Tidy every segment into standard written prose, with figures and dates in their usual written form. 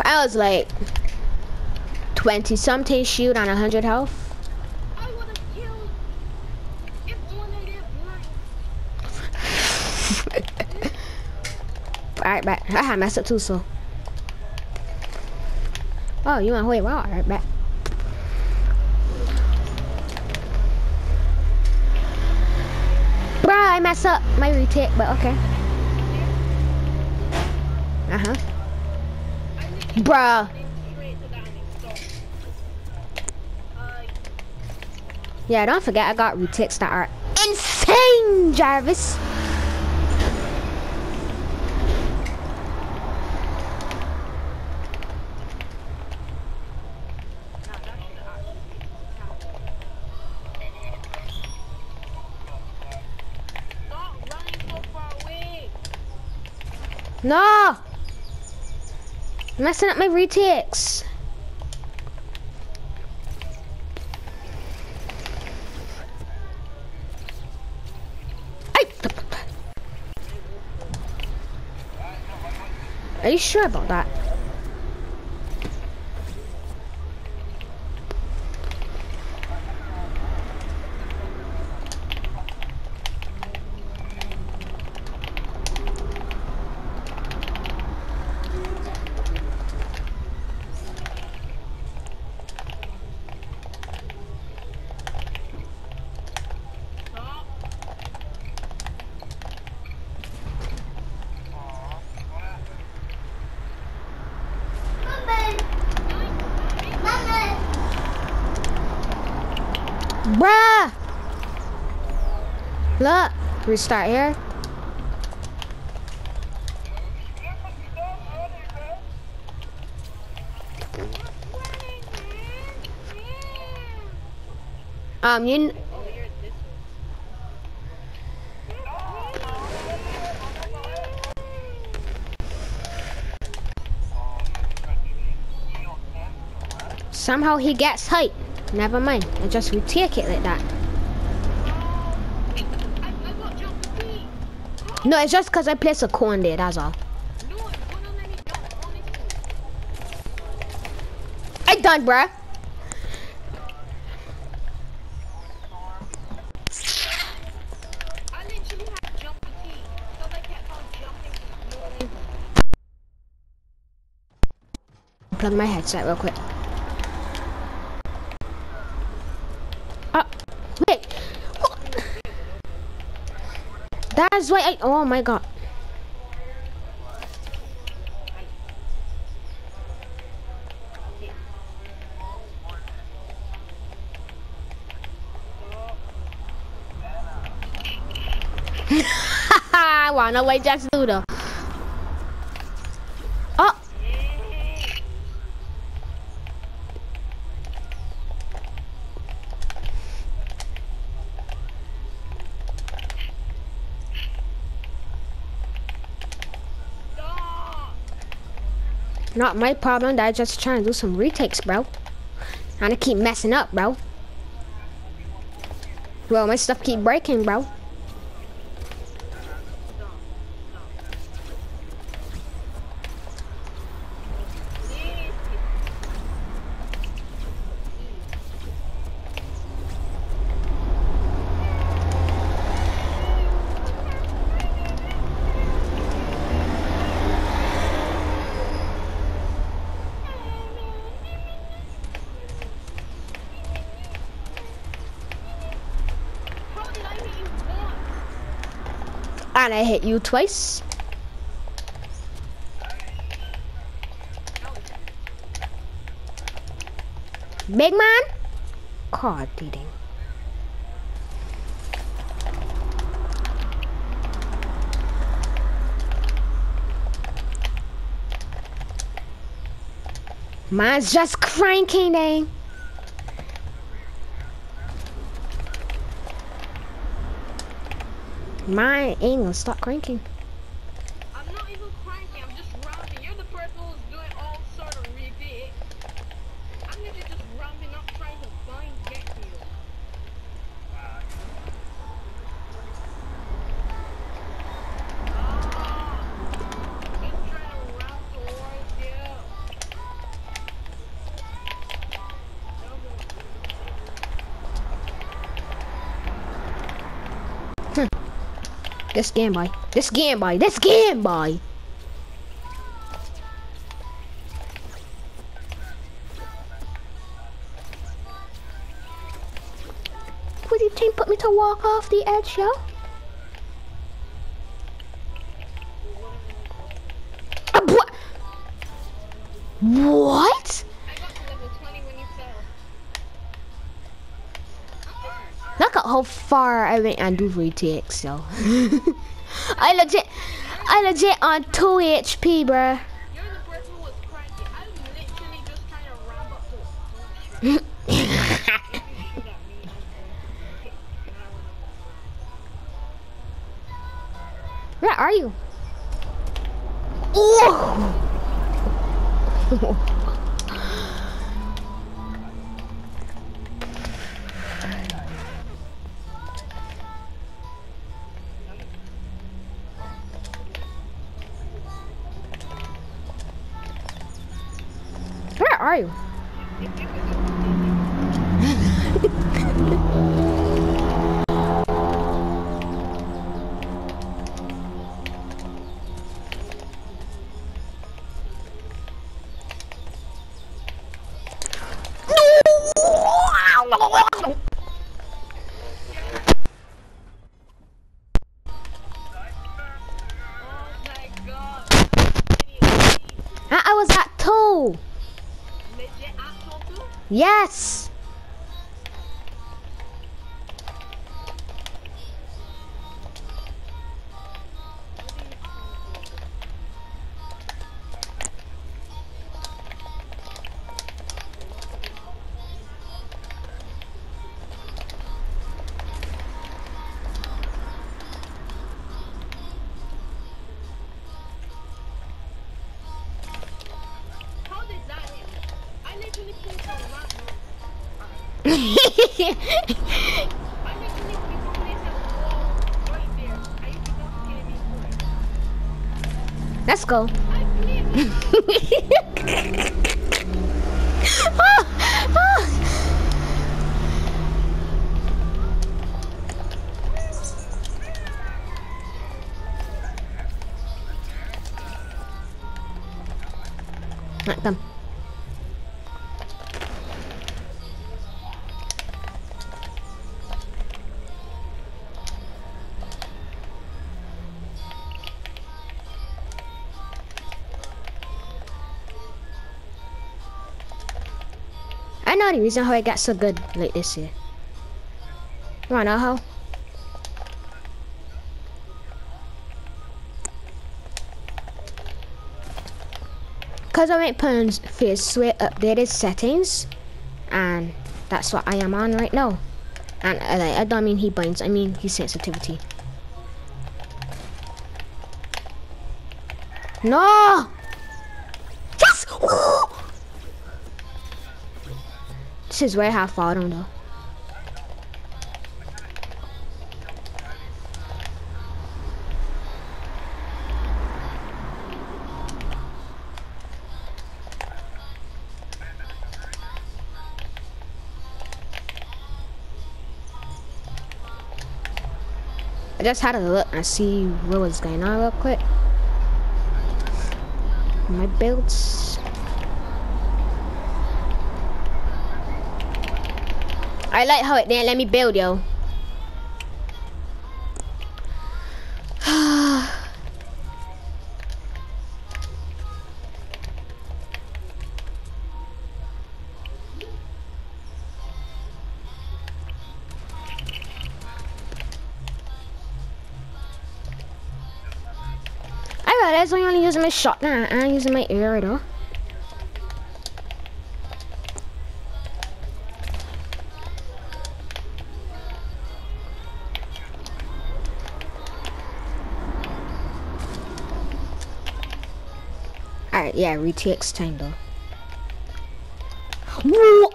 I was like 20 something shoot on 100 health. I would have killed if only they blind. Alright, back. I had messed up too, so. Oh, you want to wait? Well, alright, back. Bruh, I messed up my retake, but okay. Uh-huh. Bruh. Yeah, don't forget I got retakes that are insane, Jarvis. No! I'm messing up my retakes. Are you sure about that? Bruh! Look, restart here. You. Somehow he gets height. Never mind. I just retake it like that. No, it's just because I placed a corn there, that's all. I done, bruh. Plug my headset real quick. Wait. That's why I. Oh my god. I wanna wait just do though. Oh. Not my problem that I just trying to do some retakes, bro. And I keep messing up, bro. Well, my stuff keep breaking, bro. And I hit you twice. Big man? God beating. Mine's just cranking, eh? Mine ain't gonna stop cranking. I'm not even cranking, I'm just rounding. You're the person who's doing all sort of repeat. I'm literally just rounding up trying to get to you. Just trying to round towards you. This game, boy. This game, boy. This game, boy. Would you team put me to walk off the edge, yo? What? What? I got to level 20 when you fell. Look at how far I went and do retakes, so. I legit on 2 HP, bruh. You're the person who was cranky. I was literally just trying to ramp up to it. Don't shoot. If you shoot at me, I'm going to hit. And I will Where are you? Oh! Where are you? Oh my god. I was at 2. Legit actual too? Yes. How did that hit? I literally came from last month. I literally came from this wall right there. Are you supposed to kill me for it? Let's go. I believe it. Ah, ah. Right, come. I know the reason how I got so good like this year. You wanna know how? Cause I went putting Fizz updated settings, and that's what I am on right now. And I don't mean he binds, I mean his sensitivity. No! Yes! Woo! This is where I have fallen though. I just had to look and see what was going on real quick. My builds. I like how it didn't let me build, yo. I realized I'm only using my shotgun and I'm using my air though. Alright, yeah, retakes time though. Whoa!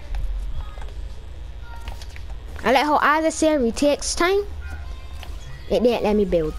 I like how I just said retakes time. It didn't let me build.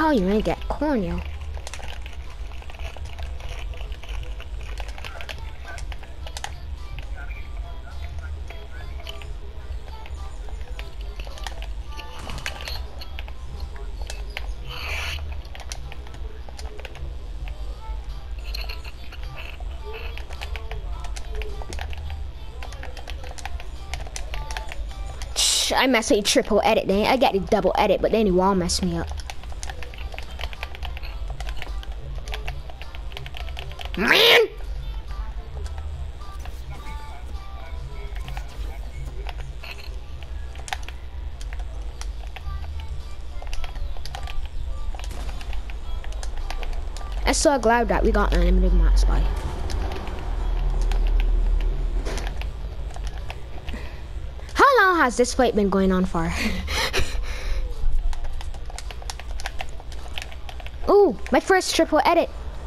Oh, you ain't get corn, yo. I mess with triple edit then. I got the double edit, but then it won't mess me up. Man! I'm so glad that we got unlimited max buy. How long has this fight been going on for? Ooh, my first triple edit.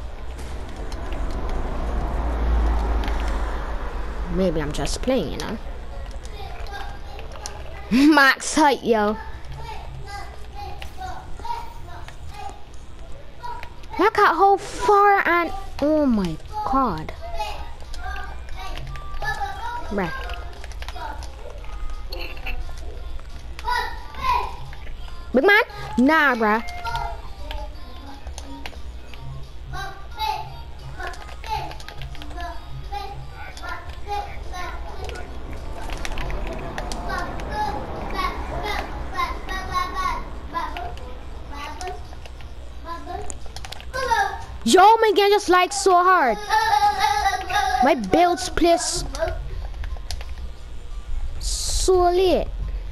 Maybe I'm just playing, you know. Max height, yo. Look at how far and oh my god. Bruh. Big man? Nah, bruh. Yo, my game just like so hard. My builds place so late.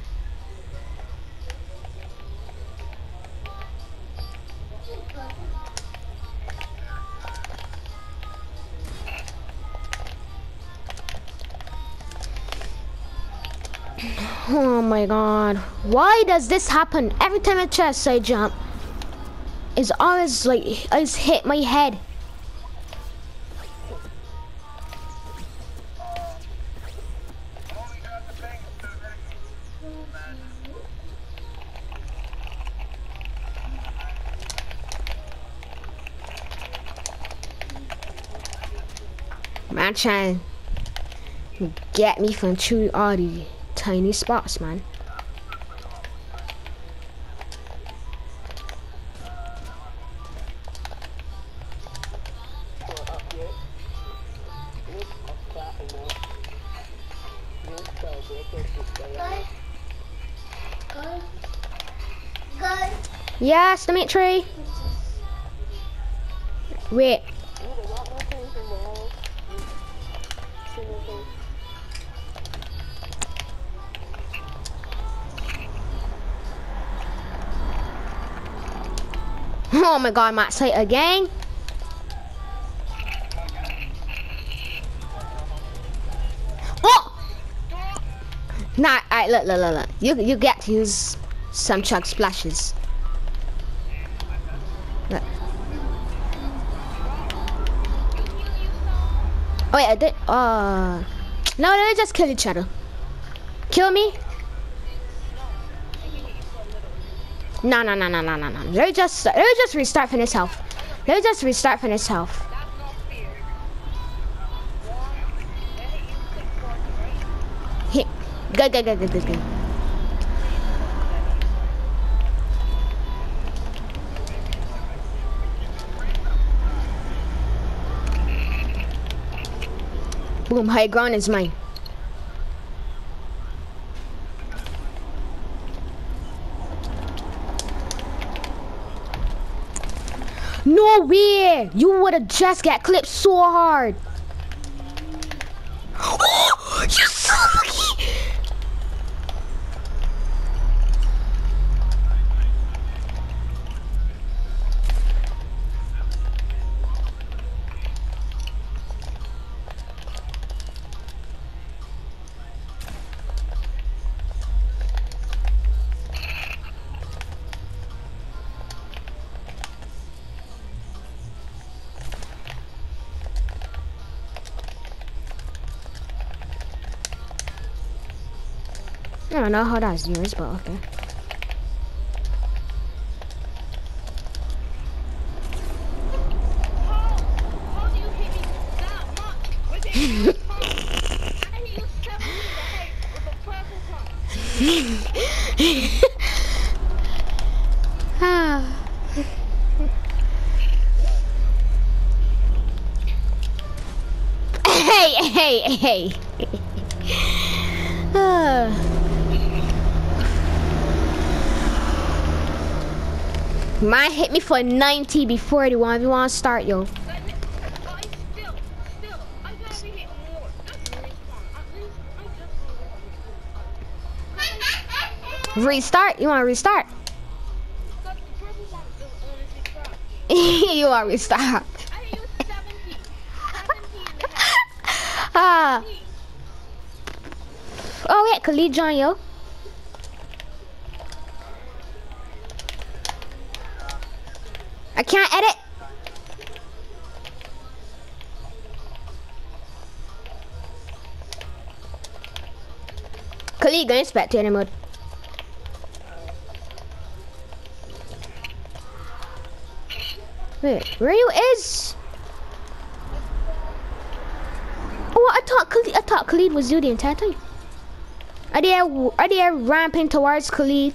Oh my god. Why does this happen? Every time I try to side jump, it's always like I just hit my head. Man trying to get me from through all the tiny spots, man. Yes, Dimitri. Wait. Oh my god, Matt, say it again. Oh! Nah, alright, look. You get to use some chug splashes. Look. Oh wait, I did. No, they just kill each other. Kill me? No. Let me just restart from his health. Let me just restart from his health. Hit. Good. Boom, high ground is mine. No way! You would have just got clipped so hard. Oh, you're so lucky! I don't know how that's yours, but okay. hey. Man hit me for 90 before the 1v1 start, yo. But I gotta be hit more. That's the respawn. At least I just want to Restart? You want to restart? Because the purple one is honestly crap. You want to restart? I use 70 in the head. Ah. Oh, yeah, Khalid join, yo. I can't edit. Khalid going spectator mode. Wait, where you is? Oh, I thought Khalid was you the entire time. Are they ramping towards Khalid?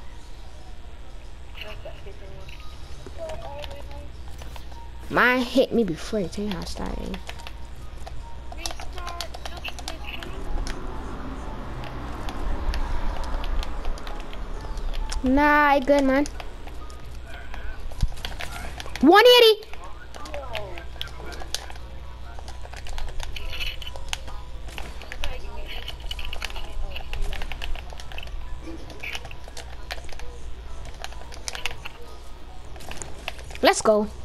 Mine hit me before the thing had started. Restart. Just restart. Nah, I good, man. 180. Let's go.